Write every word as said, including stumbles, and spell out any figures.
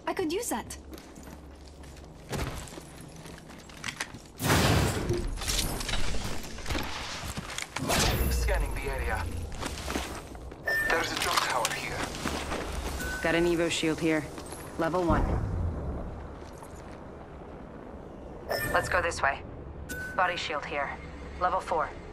I could use that. Scanning the area. There's a jump tower here. Got an Evo shield here. Level one. Let's go this way. Body shield here. Level four.